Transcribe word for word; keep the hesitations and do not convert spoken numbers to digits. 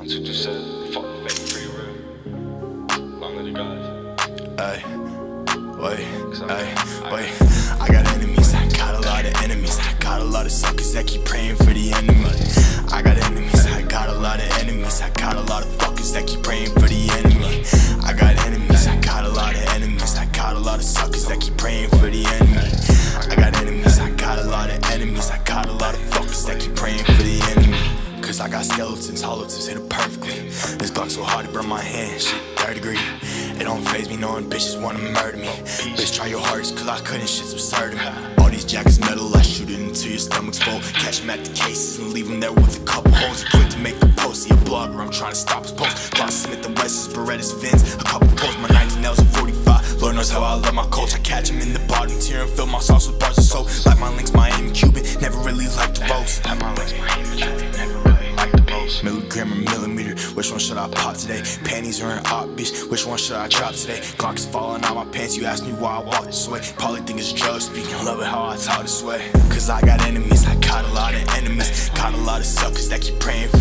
That's what you said. Fuck, baby, pretty real. Long little guys. Ay, wait, ay, wait. I got enemies, I got a lot of enemies. I got a lot of suckers that keep praying for the enemy. I got enemies, I got a lot of enemies. I got a lot of fuckers that keep praying for the enemy. I got enemies, I got a lot of enemies. I got a lot of suckers that keep praying for the enemy. I got enemies, I got a lot of enemies. I got a lot of fuckers that keep praying for the enemy. Cause I got skeletons, hollow tips hit it perfectly. This block so hard to burn my hand, shit, third degree. It don't faze me knowing bitches wanna murder me. Bitch, try your hardest cause I couldn't, shit's absurd to me. All these jackets metal, I shoot it until your stomach's full. Catch them at the cases and leave them there with a couple holes. You quick to make a post, see a blogger, I'm trying to stop his post. Block Smith and Wes's, Berettas, Fins, a couple posts. My nineteen nails and forty-five, Lord knows how I love my coach. I catch him in the bottom tier and fill my sauce with bars of soap. Like my links, Miami, Cuban, never really liked the roast. Like my links, Miami, Cuban, never really liked the roast. Milligram or millimeter, which one should I pop today? Panties or an op, bitch, which one should I drop today? Clock's falling out my pants, you ask me why I walk this way. Probably think it's drugs, speaking, love it how I talk this way. Cause I got enemies, I got a lot of enemies. Got a lot of suckers that keep praying for